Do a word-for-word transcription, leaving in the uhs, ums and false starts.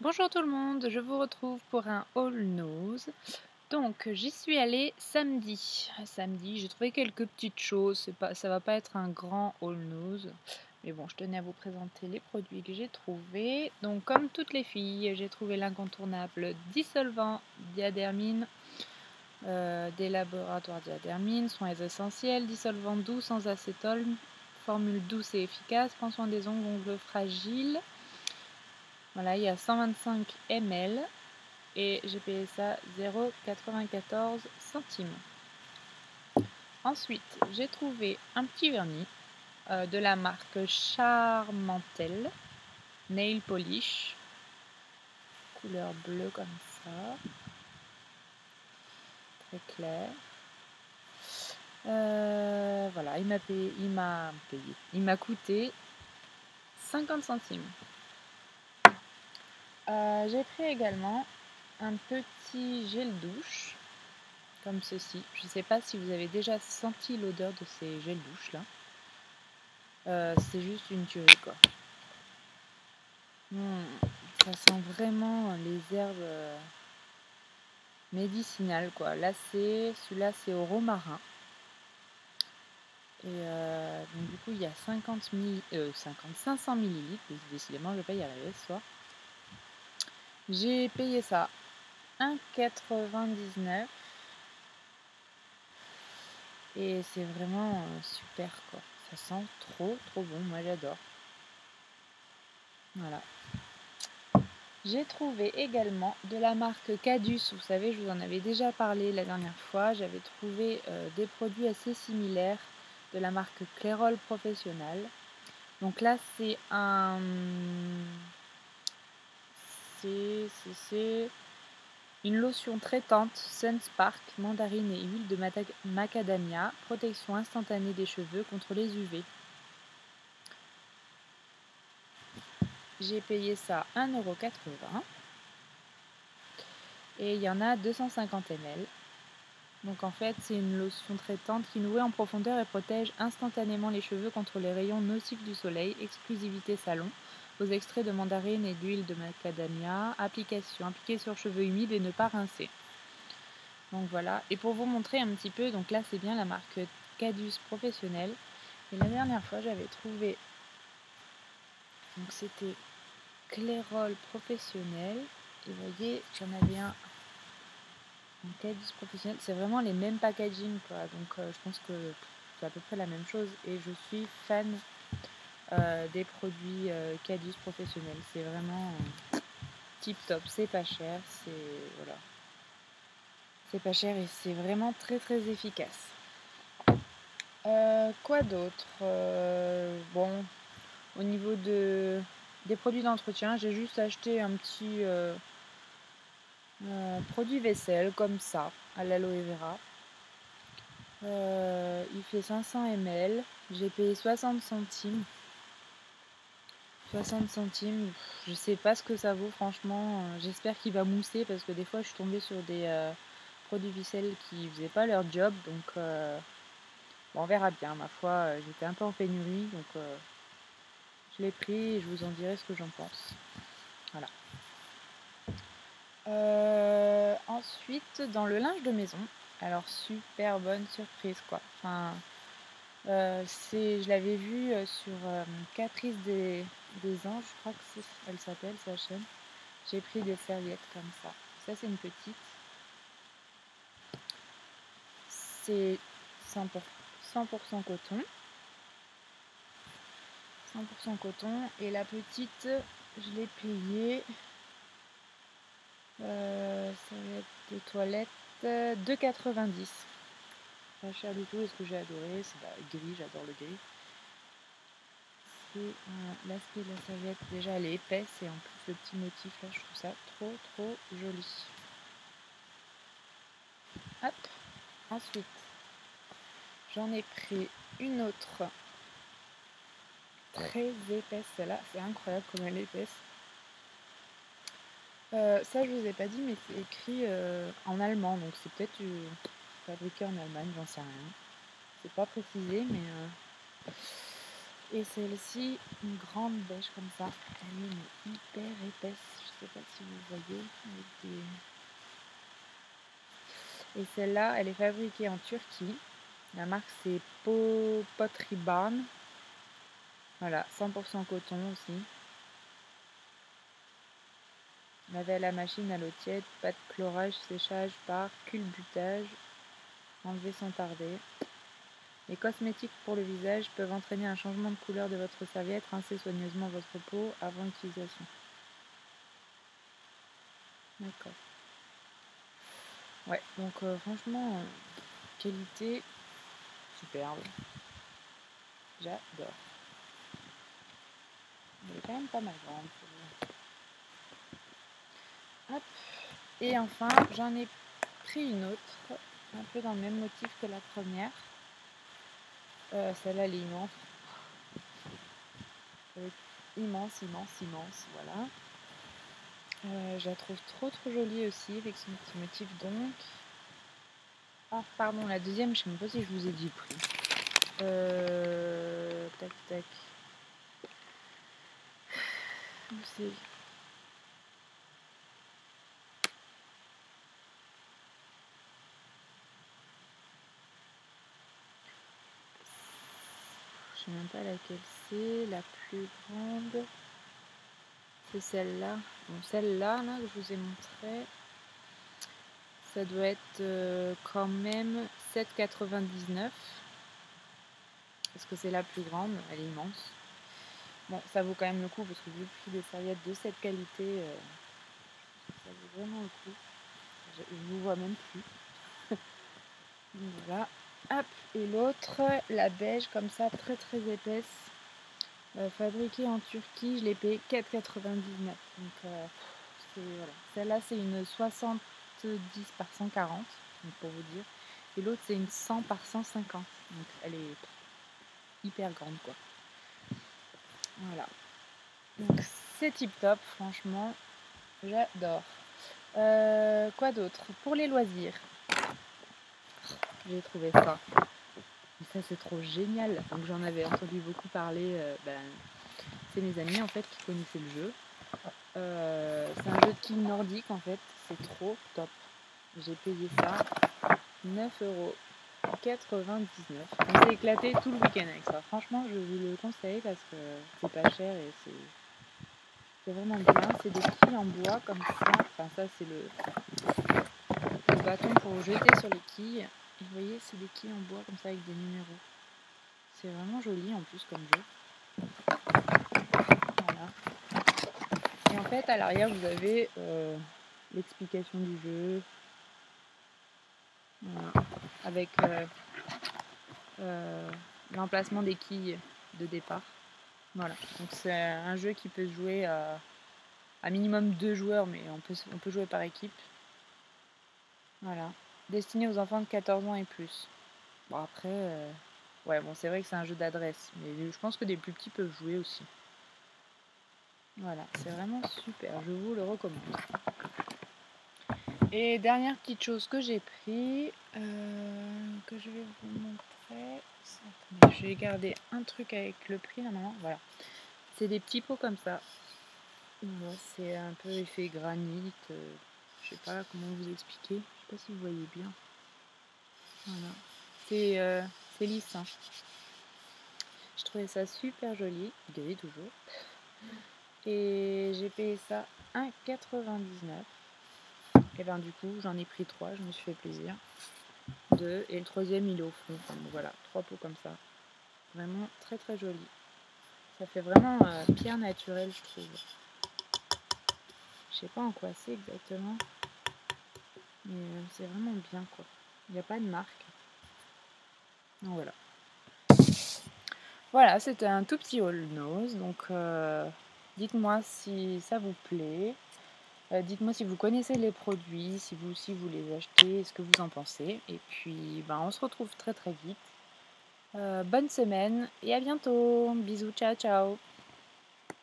Bonjour tout le monde, je vous retrouve pour un haul nose. Donc j'y suis allée samedi. Samedi, j'ai trouvé quelques petites choses. C'est pas, ça va pas être un grand haul nose, mais bon, je tenais à vous présenter les produits que j'ai trouvés. Donc comme toutes les filles, j'ai trouvé l'incontournable dissolvant Diadermine euh, des laboratoires Diadermine, soins essentiels, dissolvant doux sans acétone, formule douce et efficace, prend soin des ongles, ongles fragiles. Voilà, il y a cent vingt-cinq millilitres et j'ai payé ça zéro virgule quatre-vingt-quatorze centimes. Ensuite, j'ai trouvé un petit vernis euh, de la marque Charmantel Nail Polish, couleur bleue comme ça, très clair. Euh, voilà, il m'a payé, il m'a payé, il m'a coûté cinquante centimes. Euh, j'ai pris également un petit gel douche comme ceci. Je ne sais pas si vous avez déjà senti l'odeur de ces gels douche là. Euh, c'est juste une tuerie quoi. Mmh, ça sent vraiment les herbes euh, médicinales quoi. Là c'est, celui-là c'est au romarin. Et euh, donc du coup il y a cinquante mille, euh, cinquante, cinq cents millilitres. Décidément je vais pas y arriver ce soir. J'ai payé ça un euro quatre-vingt-dix-neuf. Et c'est vraiment euh, super quoi. Ça sent trop trop bon, moi j'adore. Voilà. J'ai trouvé également de la marque Cadus. Vous savez, je vous en avais déjà parlé la dernière fois. J'avais trouvé euh, des produits assez similaires de la marque Clairol Professionnal. Donc là, c'est un... C'est... C'est... Une lotion traitante Sunspark, mandarine et huile de macadamia, protection instantanée des cheveux contre les U V. J'ai payé ça un euro quatre-vingts et il y en a deux cent cinquante millilitres. Donc en fait, c'est une lotion traitante qui nourrit en profondeur et protège instantanément les cheveux contre les rayons nocifs du soleil. Exclusivité salon. Aux extraits de mandarine et d'huile de macadamia. Application. Appliquer sur cheveux humides et ne pas rincer. Donc voilà. Et pour vous montrer un petit peu, donc là c'est bien la marque Cadus Professionnel. Et la dernière fois, j'avais trouvé... Donc c'était Clairol Professionnel. Et vous voyez, j'en avais un... Cadus Professionnel, c'est vraiment les mêmes packaging quoi, donc euh, je pense que c'est à peu près la même chose et je suis fan euh, des produits euh, Cadus Professionnel, c'est vraiment euh, tip top, c'est pas cher, c'est voilà, c'est pas cher et c'est vraiment très très efficace. Euh, quoi d'autre euh, Bon, au niveau de des produits d'entretien, j'ai juste acheté un petit euh, euh, produit vaisselle comme ça à l'aloe vera. Euh, il fait cinq cents millilitres. J'ai payé soixante centimes. soixante centimes. Je sais pas ce que ça vaut, franchement. Euh, J'espère qu'il va mousser parce que des fois, je suis tombée sur des euh, produits vaisselle qui faisaient pas leur job. Donc, euh, bon, on verra bien. Ma foi, euh, j'étais un peu en pénurie. Donc, euh, je l'ai pris et je vous en dirai ce que j'en pense. Voilà. Euh, ensuite, dans le linge de maison. Alors, super bonne surprise, quoi. Enfin. Euh, c'est, je l'avais vu euh, sur euh, Caprice des, des Anges, je crois que c'est, elle s'appelle sa chaîne. J'ai pris des serviettes comme ça. Ça c'est une petite. C'est cent pour cent coton. cent pour cent coton. Et la petite, je l'ai payée. Euh, serviette de toilette euh, deux euros quatre-vingt-dix. Pas cher du tout. Et ce que j'ai adoré, c'est bah, gris, j'adore le gris. Euh, l'aspect de la serviette, déjà elle est épaisse et en plus le petit motif là, je trouve ça trop trop joli. Hop. Ensuite, j'en ai pris une autre très épaisse, celle-là, c'est incroyable comme elle est épaisse. Euh, ça je vous ai pas dit mais c'est écrit euh, en allemand, donc c'est peut-être euh, fabriqué en Allemagne, j'en sais rien. C'est pas précisé mais... Euh... Et celle-ci, une grande bêche comme ça, elle est hyper épaisse, je sais pas si vous voyez. Avec des... Et celle-là, elle est fabriquée en Turquie. La marque c'est Po Pottery Barn. Voilà, cent pour cent coton aussi. Laver à la machine à l'eau tiède, pas de chlorage, séchage par culbutage, enlever sans tarder. Les cosmétiques pour le visage peuvent entraîner un changement de couleur de votre serviette. Rincez soigneusement votre peau avant utilisation. D'accord. Ouais, donc euh, franchement, euh, qualité superbe. J'adore. Elle est quand même pas mal grande. Hop. Et enfin, j'en ai pris une autre, un peu dans le même motif que la première. Euh, Celle-là, elle est immense. Elle est immense, immense, immense, voilà. Euh, je la trouve trop trop jolie aussi, avec son petit motif donc. Ah, pardon, la deuxième, je sais même pas si je vous ai dit le prix. Euh, tac, tac. Où c'est ? Je sais même pas laquelle c'est, la plus grande. C'est celle-là. Bon, celle-là, là, que je vous ai montré, ça doit être euh, quand même sept euros quatre-vingt-dix-neuf. Parce que c'est la plus grande, elle est immense. Bon, ça vaut quand même le coup, parce que vu le prix des serviettes de cette qualité, euh, ça vaut vraiment le coup. Je, je vous vois même plus. Voilà. Hop, et l'autre, la beige, comme ça, très très épaisse. Euh, fabriquée en Turquie, je l'ai payé quatre euros quatre-vingt-dix-neuf. Donc, euh, voilà. Celle-là, c'est une soixante-dix par cent quarante, donc pour vous dire. Et l'autre, c'est une cent par cent cinquante. Donc, elle est hyper grande, quoi. Voilà. Donc, c'est tip top, franchement. J'adore. Euh, quoi d'autre? Pour les loisirs, j'ai trouvé ça. Et ça, c'est trop génial. Donc, j'en avais entendu beaucoup parler. Euh, ben, c'est mes amis, en fait, qui connaissaient le jeu. Euh, c'est un jeu de quilles nordique, en fait. C'est trop top. J'ai payé ça neuf euros quatre-vingt-dix-neuf. On s'est éclaté tout le week-end avec ça. Franchement, je vous le conseille parce que c'est pas cher et c'est, c'est vraiment bien. C'est des quilles en bois comme ça. Enfin, ça, c'est le, le bâton pour jeter sur les quilles. Et vous voyez, c'est des quilles en bois comme ça avec des numéros. C'est vraiment joli en plus comme jeu. Voilà. Et en fait, à l'arrière, vous avez euh, l'explication du jeu. Voilà. Avec euh, euh, l'emplacement des quilles de départ. Voilà. Donc c'est un jeu qui peut se jouer à, à minimum deux joueurs, mais on peut, on peut jouer par équipe. Voilà. Destiné aux enfants de quatorze ans et plus. Bon après, euh, ouais bon c'est vrai que c'est un jeu d'adresse, mais je pense que des plus petits peuvent jouer aussi. Voilà, c'est vraiment super, je vous le recommande. Et dernière petite chose que j'ai pris, euh, que je vais vous montrer. Je vais garder un truc avec le prix normalement. Voilà, c'est des petits pots comme ça. Voilà, c'est un peu effet granit. Euh, je sais pas comment vous expliquer. Je sais pas si vous voyez bien. Voilà, c'est euh, c'est lisse. Hein. Je trouvais ça super joli, gris toujours. Et j'ai payé ça un euro quatre-vingt-dix-neuf. Et ben du coup j'en ai pris trois, je me suis fait plaisir. Deux, et le troisième il est au fond. Enfin, bon, voilà, trois pots comme ça. Vraiment très très joli. Ça fait vraiment euh, pierre naturelle je trouve. Je sais pas en quoi c'est exactement. Mais euh, c'est vraiment bien quoi. Il n'y a pas de marque. Donc voilà. Voilà, c'était un tout petit haul nose. Donc euh, dites-moi si ça vous plaît. Euh, dites-moi si vous connaissez les produits, si vous aussi vous les achetez, ce que vous en pensez. Et puis ben, on se retrouve très très vite. Euh, bonne semaine et à bientôt. Bisous, ciao ciao.